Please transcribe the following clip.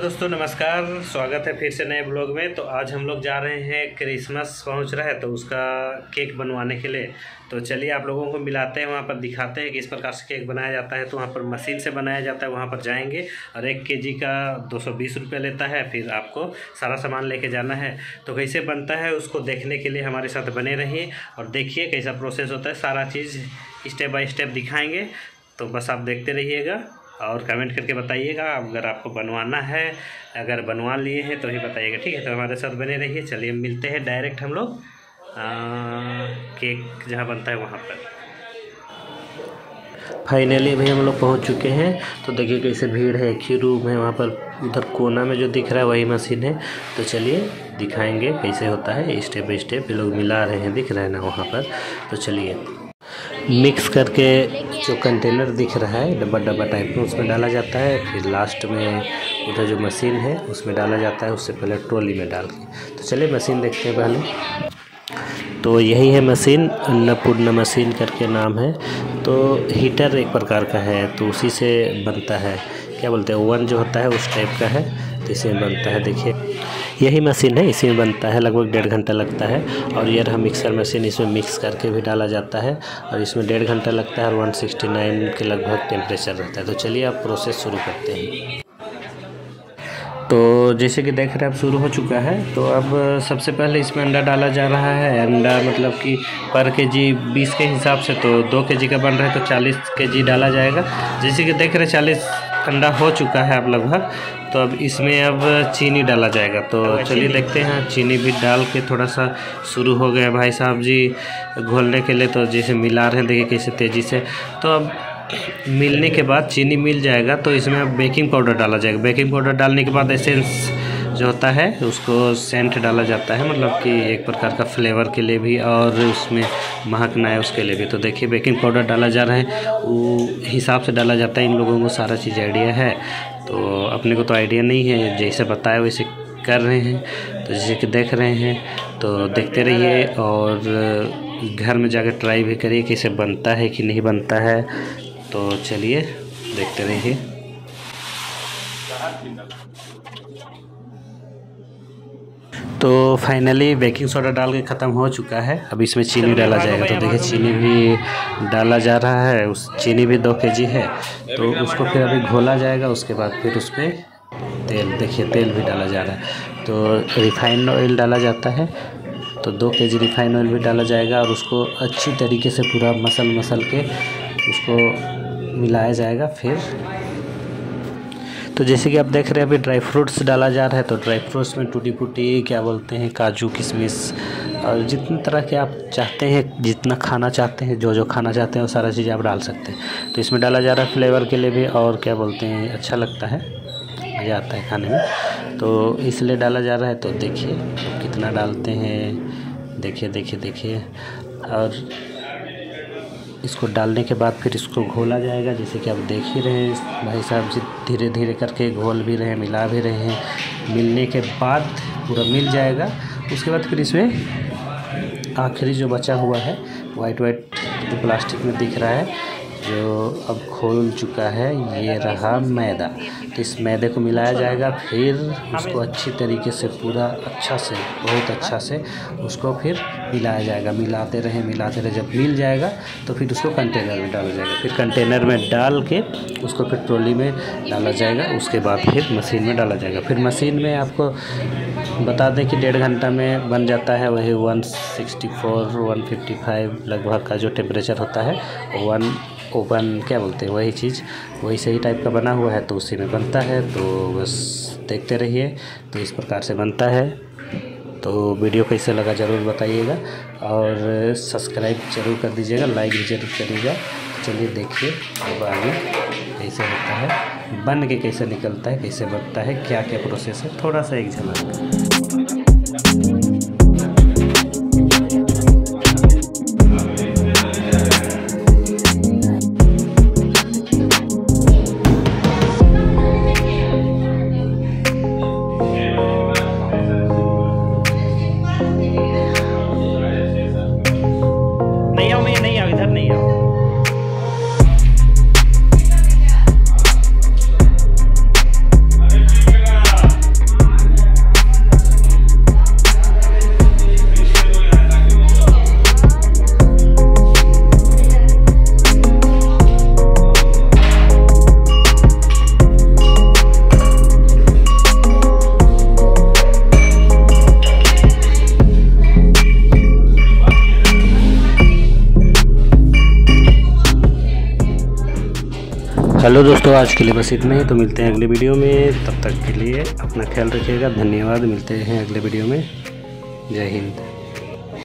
Hello दोस्तों, नमस्कार। स्वागत है फिर से नए ब्लॉग में। तो आज हम लोग जा रहे हैं, क्रिसमस पहुंच रहा है तो उसका केक बनवाने के लिए। तो चलिए आप लोगों को मिलाते हैं, वहां पर दिखाते हैं कि इस प्रकार से केक बनाया जाता है। तो वहां पर मशीन से बनाया जाता है, वहां पर जाएंगे और 1 केजी का 220 रुपये लेता है। फिर आपको सारा सामान लेके जाना है। तो कैसे बनता है उसको देखने के लिए हमारे साथ बने रहिए और देखिए कैसा प्रोसेस होता है। सारा चीज़ स्टेप बाय स्टेप दिखाएँगे, तो बस आप देखते रहिएगा और कमेंट करके बताइएगा अगर आपको बनवाना है। अगर बनवा लिए हैं तो ही बताइएगा, ठीक है। तो हमारे साथ बने रहिए। चलिए मिलते हैं डायरेक्ट हम लोग केक जहाँ बनता है वहाँ पर। फाइनली भाई हम लोग पहुँच चुके हैं। तो देखिए कैसे भीड़ है, एक ही रूम है वहाँ पर। उधर कोना में जो दिख रहा है वही मशीन है। तो चलिए दिखाएंगे कैसे होता है स्टेप बाई स्टेप। ये लोग मिला रहे हैं, दिख रहा है ना वहाँ पर। तो चलिए मिक्स करके जो कंटेनर दिख रहा है डब्बा डब्बा टाइप में, उसमें डाला जाता है। फिर लास्ट में उधर जो मशीन है उसमें डाला जाता है, उससे पहले ट्रॉली में डाल के। तो चलिए मशीन देखते हैं पहले। तो यही है मशीन, अन्नपूर्णा मशीन करके नाम है। तो हीटर एक प्रकार का है, तो उसी से बनता है। क्या बोलते हैं, ओवन जो होता है उस टाइप का है, तो इसी में बनता है। देखिए यही मशीन है, इसी में बनता है। लगभग 1.5 घंटा लगता है। और ये रहा मिक्सर मशीन, इसमें मिक्स करके भी डाला जाता है और इसमें 1.5 घंटा लगता है और 169 के लगभग टेम्परेचर रहता है। तो चलिए आप प्रोसेस शुरू करते हैं। तो जैसे कि देख रहे हैं अब शुरू हो चुका है। तो अब सबसे पहले इसमें अंडा डाला जा रहा है। अंडा मतलब कि पर केजी 20 के हिसाब से, तो 2 केजी का बन रहा है तो 40 केजी डाला जाएगा। जैसे कि देख रहे हैं 40 अंडा हो चुका है अब लगभग। तो अब इसमें अब चीनी डाला जाएगा। तो चलिए देखते हैं। चीनी भी डाल के थोड़ा सा शुरू हो गया भाई साहब जी घोलने के लिए। तो जैसे मिला रहे हैं, देखिए कैसे तेज़ी से। तो अब मिलने के बाद चीनी मिल जाएगा तो इसमें अब बेकिंग पाउडर डाला जाएगा। बेकिंग पाउडर डालने के बाद एसेंस जो होता है उसको सेंट डाला जाता है, मतलब कि एक प्रकार का फ्लेवर के लिए भी और उसमें महकना है उसके लिए भी। तो देखिए बेकिंग पाउडर डाला जा रहा है, वो हिसाब से डाला जाता है। इन लोगों को सारा चीज़ आइडिया है, तो अपने को तो आइडिया नहीं है, जैसे बताया वैसे कर रहे हैं। तो जैसे कि देख रहे हैं, तो देखते रहिए और घर में जाकर ट्राई भी करिए कैसे बनता है कि नहीं बनता है। तो चलिए देखते रहिए। तो फाइनली बेकिंग सोडा डाल के ख़त्म हो चुका है। अब इसमें चीनी डाला जाएगा। तो देखिए चीनी भी डाला जा रहा है। उस चीनी भी 2 केजी है, तो उसको फिर अभी घोला जाएगा। उसके बाद फिर उसमें तेल, देखिए तेल भी डाला जा रहा है। तो रिफाइंड ऑयल डाला जाता है, तो 2 केजी रिफाइंड ऑयल भी डाला जाएगा और उसको अच्छी तरीके से पूरा मसल के उसको मिलाया जाएगा। फिर तो जैसे कि आप देख रहे हैं अभी ड्राई फ्रूट्स डाला जा रहा है। तो ड्राई फ्रूट्स में टूटी फूटी, क्या बोलते हैं, काजू किशमिश और जितनी तरह के आप चाहते हैं, जितना खाना चाहते हैं, जो खाना चाहते हैं वो सारा चीज़ आप डाल सकते हैं। तो इसमें डाला जा रहा है फ्लेवर के लिए भी, और क्या बोलते हैं, अच्छा लगता है, मज़ा आता है खाने में, तो इसलिए डाला जा रहा है। तो देखिए कितना डालते हैं, देखिए। और इसको डालने के बाद फिर इसको घोला जाएगा। जैसे कि आप देख ही रहे हैं भाई साहब जी धीरे धीरे करके घोल भी रहे हैं, मिला भी रहे हैं। मिलने के बाद पूरा मिल जाएगा। उसके बाद फिर इसमें आखिरी जो बचा हुआ है वाइट जो प्लास्टिक में दिख रहा है, जो अब खोल चुका है, ये रहा मैदा। तो इस मैदे को मिलाया जाएगा। फिर उसको अच्छी तरीके से पूरा अच्छा से, बहुत अच्छा से उसको फिर मिलाया जाएगा। मिलाते रहे। जब मिल जाएगा तो फिर उसको कंटेनर में डाला जाएगा। फिर कंटेनर में डाल के उसको फिर ट्रॉली में डाला जाएगा। उसके बाद फिर मशीन में डाला जाएगा। फिर मशीन में आपको बता दें कि 1.5 घंटा में बन जाता है। वही 164 155 लगभग का जो टेम्परेचर होता है, ओवन क्या बोलते हैं, वही चीज़, वही सही टाइप का बना हुआ है, तो उसी में बनता है। तो बस देखते रहिए। तो इस प्रकार से बनता है। तो वीडियो कैसे लगा ज़रूर बताइएगा और सब्सक्राइब ज़रूर कर दीजिएगा, लाइक भी ज़रूर करिएगा। चलिए देखिए अब आगे कैसे होता है, बन के कैसे निकलता है, कैसे बनता है, क्या क्या प्रोसेस है, थोड़ा सा एक झलक। हेलो दोस्तों, आज के लिए बस इतना ही। तो मिलते हैं अगले वीडियो में, तब तक के लिए अपना ख्याल रखिएगा। धन्यवाद। मिलते हैं अगले वीडियो में। जय हिंद।